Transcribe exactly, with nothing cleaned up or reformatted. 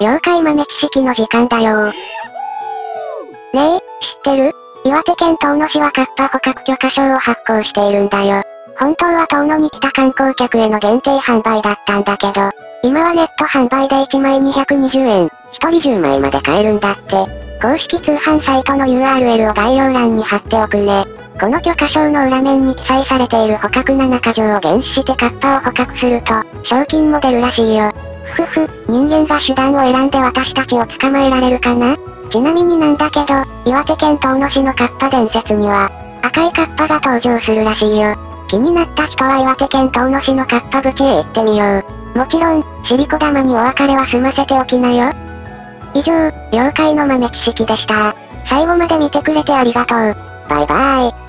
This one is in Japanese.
妖怪豆知識の時間だよー。ねえ、知ってる？岩手県遠野市はカッパ捕獲許可証を発行しているんだよ。本当は遠野に来た観光客への限定販売だったんだけど、今はネット販売でいちまいにひゃくにじゅうえん、ひとりじゅうまいまで買えるんだって。公式通販サイトの ユーアールエル を概要欄に貼っておくね。この許可証の裏面に記載されている捕獲ななかじょうを原資してカッパを捕獲すると、賞金も出るらしいよ。ふふふ、人間が手段を選んで私たちを捕まえられるかな？ちなみになんだけど、岩手県遠野市のカッパ伝説には、赤いカッパが登場するらしいよ。気になった人は岩手県遠野市のカッパ淵へ行ってみよう。もちろん、しりこ玉にお別れは済ませておきなよ。以上、妖怪の豆知識でした。最後まで見てくれてありがとう。バイバーイ。